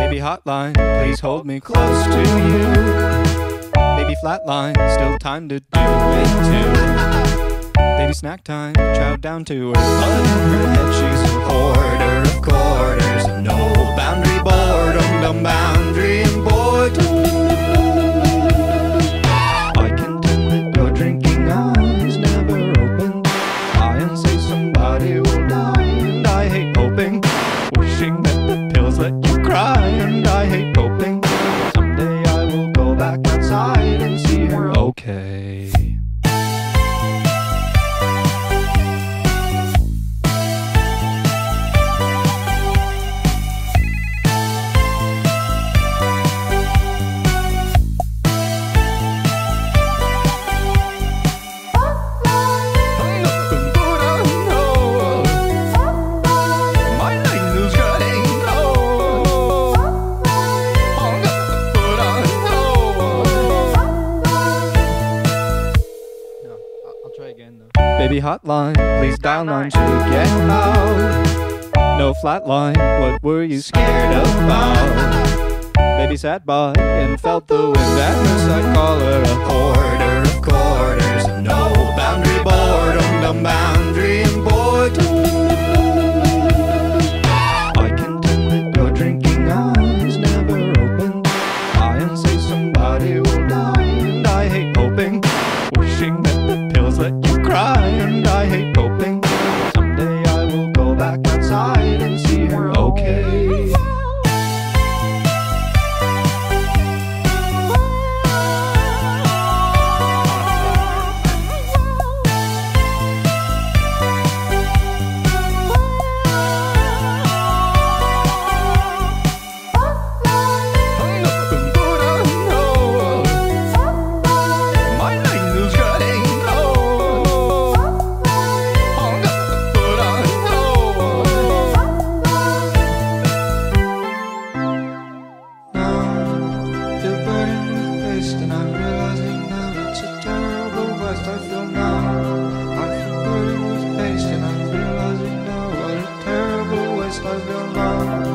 Baby hotline, please hold me close to you. Baby flatline, still time to do it too. Baby snack time, chow down to her. Blood in her head, she's a hoarder of quarters. No boundary boredom, dumb boundary and boredom. I can tell that your drinking eyes never open. I and say somebody will die, and I hate hoping. Wishing that the pills let you cry, and I hate hoping. Someday I will go back outside and see her okay. Baby hotline, please dial 9 to get out. No flatline, what were you scared about? Baby sat by and felt the wind and miss. I call her a hoarder of quarters. No boundary boredom, dumb boundary and boredom. I can tell that your drinking eyes never open. I and say somebody will die, and I hate hoping. Wishing that the pills let you cry, and I hate hoping. Someday I will go back outside and see her okay. I feel burdened with paste, and I'm realizing now what a terrible waste I feel now.